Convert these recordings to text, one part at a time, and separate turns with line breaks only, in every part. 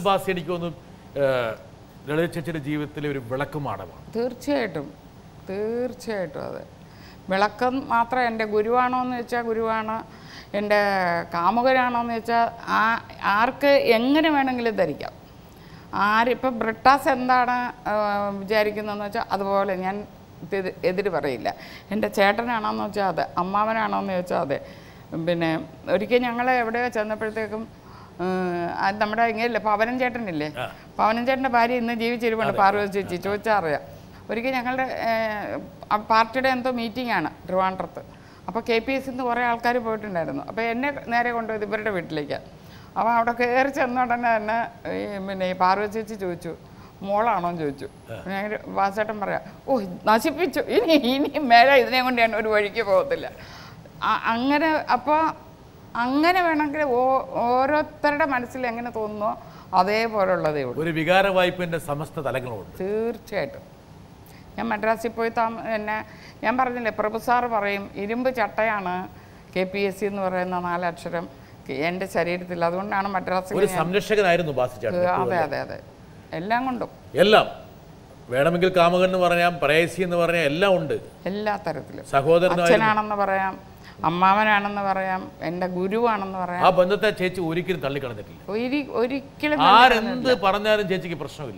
ബാസി എനിക്ക് തോന്നുന്നു ലളിത ചേച്ചിയുടെ ജീവിതത്തിലെ ഒരു വിളക്കുമാടമാണ്.
തീർച്ചയായിട്ടും തീർച്ചയായിട്ടും അതെ. വിളക്കം മാത്രം എൻ്റെ ഗുരുവാണോ എന്ന് വെച്ചാൽ ഗുരുവാണ്, എൻ്റെ കാമുകനാണോ എന്ന് വെച്ചാൽ ആർക്ക് എങ്ങനെ വേണമെങ്കിലും ധരിക്കാം. ആരിപ്പം ബ്രിട്ടാസ് എന്താണ് വിചാരിക്കുന്നതെന്ന് വെച്ചാൽ അതുപോലെ ഞാൻ എതിര് പറയില്ല. എൻ്റെ ചേട്ടനാണോന്ന് വെച്ചാൽ അതെ, അമ്മാവനാണോന്ന് ചോദിച്ചാൽ അതെ. പിന്നെ ഒരിക്കൽ ഞങ്ങൾ എവിടെയോ ചെന്നപ്പോഴത്തേക്കും നമ്മുടെ ഇങ്ങനെയല്ലേ പവനൻ ചേട്ടനില്ലേ, പവനൻ ചേട്ടൻ്റെ ഭാര്യ ഇന്ന് ജീവിച്ചിരിപ്പുണ്ട്, പാർവതി ചേച്ചി, ചോദിച്ചാൽ അറിയാം. ഒരിക്കൽ ഞങ്ങളുടെ പാർട്ടിയുടെ എന്തോ മീറ്റിംഗാണ് ട്രിവാൻഡ്രത്ത്. അപ്പോൾ KPSC കുറേ ആൾക്കാർ പോയിട്ടുണ്ടായിരുന്നു. അപ്പോൾ എന്നെ നേരെ കൊണ്ടുപോയത് ഇവരുടെ വീട്ടിലേക്ക്. അപ്പോൾ അവിടെ കയറി ചെന്ന ഉടനെ തന്നെ പിന്നെ ഈ പാർവതി ചേച്ചി ചോദിച്ചു, മോളാണോ എന്ന് ചോദിച്ചു. ഞാൻ വാസേട്ടൻ പറയാം, ഓ നശിപ്പിച്ചു, ഇനി മേലെ ഇതിനെ കൊണ്ട് ഞാൻ ഒരു വഴിക്ക് പോകത്തില്ല. അങ്ങനെ അപ്പോൾ അങ്ങനെ വേണമെങ്കിൽ ഓരോരുത്തരുടെ മനസ്സിൽ എങ്ങനെ തോന്നുന്നോ അതേപോലുള്ളതേ ഉള്ളൂ.
ഒരു വികാര വായ്പിൻ്റെ സമസ്ത തലങ്ങളുണ്ട്.
തീർച്ചയായിട്ടും. ഞാൻ മദ്രാസിൽ പോയി എന്നെ ഞാൻ പറഞ്ഞില്ലേ, പ്രഭു സാറ് പറയും ഇരുമ്പ് ചട്ടയാണ് KPSC എന്ന് പറയുന്ന 4 അക്ഷരം എൻ്റെ ശരീരത്തിൽ. അതുകൊണ്ടാണ് മദ്രാസിൽ
ഒരു സംരക്ഷകനായിരുന്നു ബാസി ചേട്ടൻ.
അതെ അതെ അതെ, എല്ലാം കൊണ്ടും
എല്ലാം വേണമെങ്കിൽ കാമുകൻ എന്ന് പറയാം, പ്രേയസി എന്ന് പറയാം, എല്ലാം ഉണ്ട്.
എല്ലാ തരത്തിലും
സഹോദരൻ
അച്ഛനാണെന്ന് പറയാം, അമ്മാവനാണെന്ന് പറയാം, എൻ്റെ ഗുരുവാണെന്ന് പറയാം.
ആ ബന്ധത്തെ ചേച്ചി ഒരിക്കലും തള്ളിക്കളഞ്ഞിട്ടില്ല.
ഒരിക്കലും
ആരെന്ത് പറഞ്ഞാലും ചേച്ചിക്ക് പ്രശ്നമില്ല.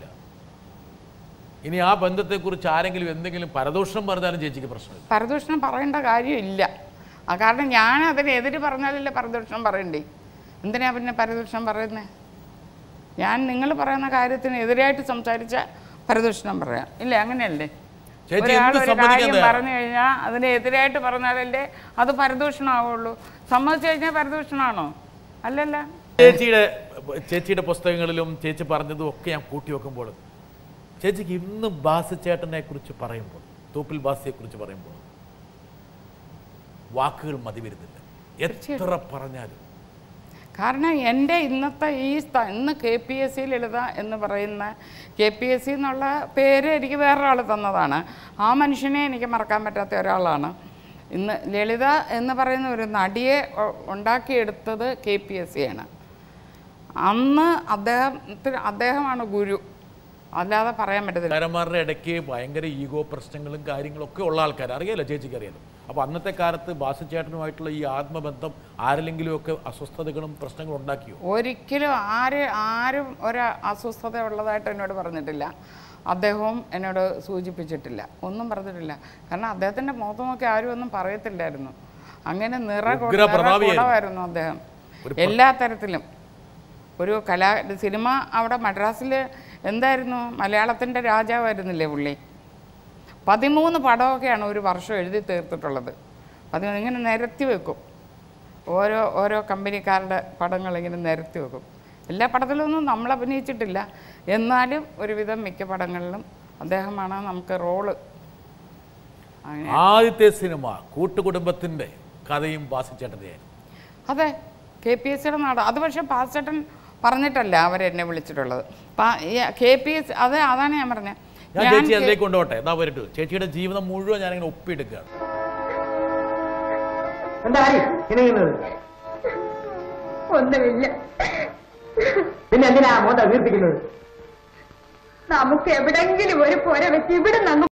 ഇനി ആ ബന്ധത്തെക്കുറിച്ച് ആരെങ്കിലും എന്തെങ്കിലും പരദൂഷണം പറഞ്ഞാലും ചേച്ചിക്ക് പ്രശ്നമില്ല.
പരദൂഷണം പറയേണ്ട കാര്യമില്ല. കാരണം ഞാൻ അതിനെതിര് പറഞ്ഞാലല്ലേ പരദൂഷണം പറയണ്ടേ. എന്തിനാ പിന്നെ പരദൂഷണം പറയുന്നത്? ഞാൻ നിങ്ങൾ പറയുന്ന കാര്യത്തിന് എതിരായിട്ട് സംസാരിച്ച പരദൂഷണം പറയാം, ഇല്ലേ? അങ്ങനെയല്ലേ? ഒരാളൊരു കാര്യം പറഞ്ഞു കഴിഞ്ഞാൽ അതിനെതിരായിട്ട് പറഞ്ഞാലല്ലേ അത് പരദൂഷണമാവുള്ളൂ. സമ്മതിച്ചു കഴിഞ്ഞാൽ പരദൂഷണമാണോ? അല്ലല്ല.
ചേച്ചിയുടെ പുസ്തകങ്ങളിലും ചേച്ചി പറഞ്ഞതും ഒക്കെ ഞാൻ കൂട്ടി വെക്കുമ്പോൾ ചേച്ചിക്ക് ഇന്നും ബാസി ചേട്ടനെ കുറിച്ച് പറയുമ്പോൾ, തോപ്പിൽ ബാസിയെ കുറിച്ച് പറയുമ്പോൾ വാക്കുകൾ മതി വരുന്നില്ല, എത്ര പറഞ്ഞാലും.
കാരണം എൻ്റെ ഇന്നത്തെ ഇന്ന് KPSC ലളിത എന്ന് പറയുന്ന KPSC എന്നുള്ള പേര് എനിക്ക് വേറൊരാൾ തന്നതാണ്. ആ മനുഷ്യനെ എനിക്ക് മറക്കാൻ പറ്റാത്ത ഒരാളാണ്. ഇന്ന് ലളിത എന്ന് പറയുന്ന ഒരു നടിയെ ഉണ്ടാക്കിയെടുത്തത് KPSC ആണ്. അന്ന് അദ്ദേഹമാണ് ഗുരു, അല്ലാതെ പറയാൻ പറ്റത്തില്ല.
കലാകാരന്മാരുടെ ഇടയ്ക്ക് ഭയങ്കര ഈഗോ പ്രശ്നങ്ങളും കാര്യങ്ങളൊക്കെ ഉള്ള ആൾക്കാർ അറിയാലോ, ചേച്ചിക്ക് അറിയാലോ. അപ്പോൾ അന്നത്തെ കാലത്ത് ബാസി ചേട്ടനുമായിട്ടുള്ള ഈ ആത്മബന്ധം ആരെങ്കിലുമൊക്കെ അസ്വസ്ഥതകളും പ്രശ്നങ്ങളും ഉണ്ടാക്കിയോ?
ഒരിക്കലും ആരും ഒരു അസ്വസ്ഥത ഉള്ളതായിട്ട് എന്നോട് പറഞ്ഞിട്ടില്ല. അദ്ദേഹവും എന്നോട് സൂചിപ്പിച്ചിട്ടില്ല, ഒന്നും പറഞ്ഞിട്ടില്ല. കാരണം അദ്ദേഹത്തിൻ്റെ മുഖത്ത് നോക്കി ആരും ഒന്നും പറയത്തില്ലായിരുന്നു. അങ്ങനെ നിറകുടമായിരുന്നു അദ്ദേഹം എല്ലാ തരത്തിലും. ഒരു സിനിമ അവിടെ മദ്രാസിൽ എന്തായിരുന്നു, മലയാളത്തിൻ്റെ രാജാവായിരുന്നില്ലേ പുള്ളി. 13 പടമൊക്കെയാണ് ഒരു വർഷം എഴുതി തീർത്തിട്ടുള്ളത്. ഇങ്ങനെ നിരത്തി വെക്കും, ഓരോ കമ്പനിക്കാരുടെ പടങ്ങൾ ഇങ്ങനെ നിരത്തി വെക്കും. എല്ലാ പടത്തിലൊന്നും നമ്മൾ അഭിനയിച്ചിട്ടില്ല, എന്നാലും ഒരുവിധം മിക്ക പടങ്ങളിലും അദ്ദേഹമാണ് നമുക്ക് റോള്.
ആദ്യത്തെ സിനിമ കൂട്ടുകുടുംബത്തിൻ്റെ കഥയും ബാസി ചേട്ടൻ്റെയായിരുന്നു.
അതെ, KPSCയുടെ നാട്. അത് പക്ഷേ ബാസി ചേട്ടൻ പറഞ്ഞിട്ടല്ല അവരെന്നെ വിളിച്ചിട്ടുള്ളത്. KPSC അതാണ് ഞാൻ പറഞ്ഞത്.
ഞാൻ ചേച്ചി അതിലേക്ക് കൊണ്ടുപോട്ടെ, എന്നാ വരട്ടു. ചേച്ചിയുടെ ജീവിതം മുഴുവൻ ഞാനിങ്ങനെ ഒപ്പിയെടുക്കുകയാണ്.
ഒന്നുമില്ല. പിന്നെ എന്തിനാ മോന്ത വീർപ്പിക്കുന്നത്? നമുക്ക് എവിടെങ്കിലും ഒരു പോര വെച്ച് ഇവിടെ